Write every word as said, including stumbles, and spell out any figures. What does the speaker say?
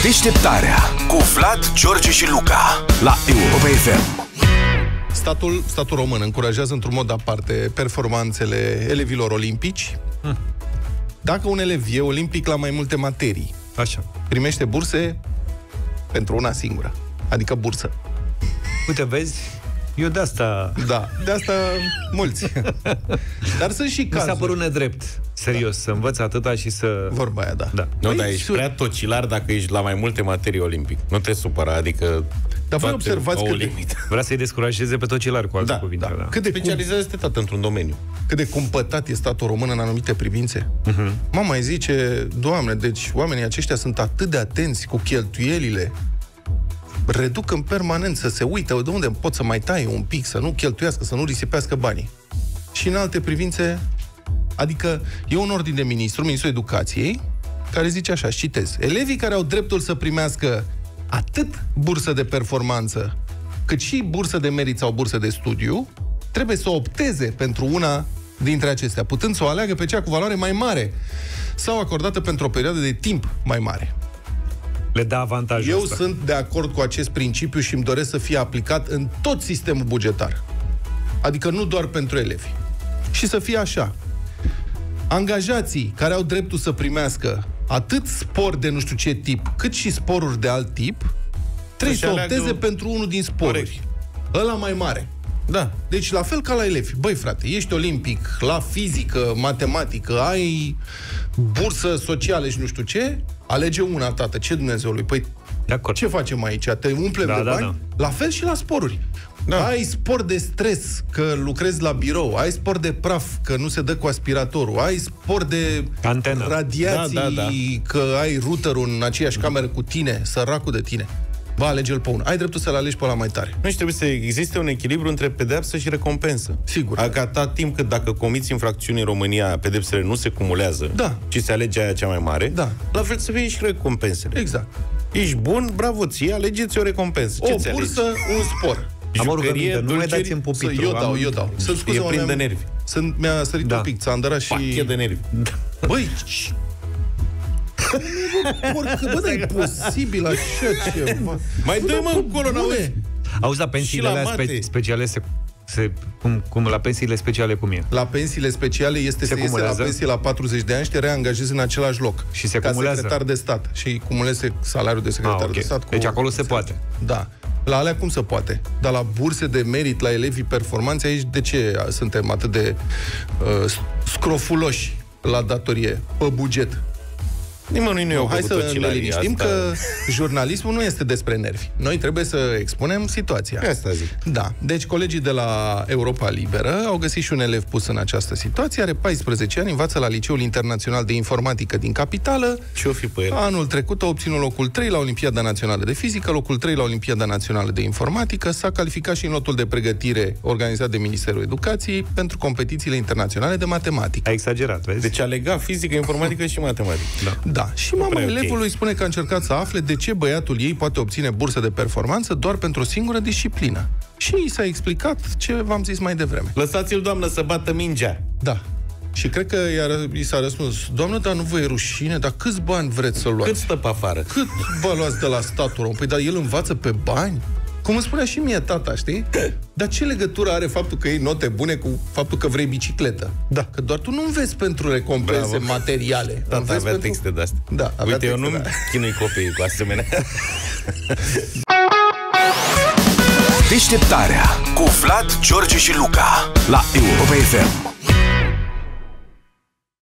Deșteptarea cu Vlad, George și Luca la Europa F M. Statul, statul român încurajează într-un mod aparte performanțele elevilor olimpici. Hmm. Dacă un elev e olimpic la mai multe materii, așa, primește burse pentru una singură. Adică bursă. Uite, vezi? Eu de asta... Da, de asta mulți. Dar sunt și cazuri. Mi s-a părut nedrept, serios, da. Să învăț atâta și să... Vorba aia, da. da. Nu, Păi, dar ești sur... prea tocilar dacă ești la mai multe materii olimpic. Nu te supăra, adică... Dar voi observați că... De... Vrea să-i descurajeze pe tocilar, cu alte da, cuvinte. Da. Da. Cât de specializează cum... într-un domeniu. Cât de cumpătat e statul român în anumite privințe. Uh-huh. Mama îi zice, Doamne, deci oamenii aceștia sunt atât de atenți cu cheltuielile, reduc în permanență, se uită de unde pot să mai taie un pic, să nu cheltuiască, să nu risipească banii. Și în alte privințe, adică e un ordin de ministru, Ministrul Educației, care zice așa, citez: elevii care au dreptul să primească atât bursă de performanță, cât și bursă de merit sau bursă de studiu, trebuie să opteze pentru una dintre acestea, putând să o aleagă pe cea cu valoare mai mare sau acordată pentru o perioadă de timp mai mare. Le dă avantajul Eu ăsta. sunt de acord cu acest principiu și îmi doresc să fie aplicat în tot sistemul bugetar. Adică nu doar pentru elevi. Și să fie așa. Angajații care au dreptul să primească atât spor de nu știu ce tip, cât și sporuri de alt tip, trebuie să, să opteze aleagă... pentru unul din sporuri. Corect. Ăla mai mare. Da. Deci la fel ca la elevi. Băi, frate, ești olimpic la fizică, matematică, ai bursă socială și nu știu ce, alege una, tată. Ce Dumnezeului? Păi, ce facem aici? Te umplem da, de da, bani? Da. La fel și la sporuri. Da. Ai spor de stres, că lucrezi la birou, ai spor de praf, că nu se dă cu aspiratorul, ai spor de antenă, radiații, da, da, da. că ai routerul în aceeași cameră cu tine, săracul de tine. Va, alege-l pe unul. Ai dreptul să-l alegi pe ăla mai tare. Nu, și trebuie să existe un echilibru între pedeapsă și recompensă. Sigur. Adică atât timp cât dacă comiți infracțiuni în România, pedepsele nu se cumulează, da, ci se alege aia cea mai mare, da, la fel să fie și recompensele. Exact. Ești bun, bravo ție, alegeți o recompensă. O Ce bursă, un spor. Am o rugăminte, nu mai dați în pupitru. Eu dau, eu dau. Sunt scuze, e plin de nervi. Sunt, mi-a sărit da. un pic, ți-a îndărat și... Pachet de nervi. Băi, bă, dar e posibil așa ceva. Mai dă-i mă încolo, n-auzi. Auzi, la pensiile alea spe- speciale se, se, cum, cum, la pensiile speciale cum e? La pensiile speciale este se să iese la pensie la patruzeci de ani și te reangajezi în același loc. Și se ca cumulează. secretar de stat. Și cumuleze salariul de secretar ah, okay. de stat. Cu deci acolo se poate. Da. La alea cum se poate? Dar la burse de merit, la elevii performanți, aici de ce suntem atât de uh, scrofuloși la datorie, pe buget? Nimănui nu e o Hai să ne liniștim asta... că jurnalismul nu este despre nervi. Noi trebuie să expunem situația. Asta zic. Da. Deci colegii de la Europa Liberă au găsit și un elev pus în această situație. Are paisprezece ani, învață la Liceul Internațional de Informatică din Capitală. Ce-o fi pe el? Anul trecut a obținut locul trei la Olimpiada Națională de Fizică, locul trei la Olimpiada Națională de Informatică. S-a calificat și în lotul de pregătire organizat de Ministerul Educației pentru competițiile internaționale de matematică. A exagerat, vezi? Deci a legat fizică, informatică și matematică. Da. Da. Și mama okay. elevului spune că a încercat să afle de ce băiatul ei poate obține bursă de performanță doar pentru o singură disciplină. Și i s-a explicat ce v-am zis mai devreme. Lăsați-l, doamnă, să bată mingea. Da. Și cred că i s-a răspuns: doamnă, dar nu vă e rușine? Dar câți bani vreți să luați? Cât stă pe afară? Cât vă luați de la statul român? Păi, dar el învață pe bani? Cum îmi spunea și mie tata, știi? Dar ce legătură are faptul că iei note bune cu faptul că vrei bicicletă? Da. Că doar tu nu înveți pentru recompense Bravo. materiale. Tata avea pentru... texte de-astea. Da, uite, eu nu-mi chinui copiii cu asemenea. Deșteptarea cu Vlad, George și Luca la Europa F M.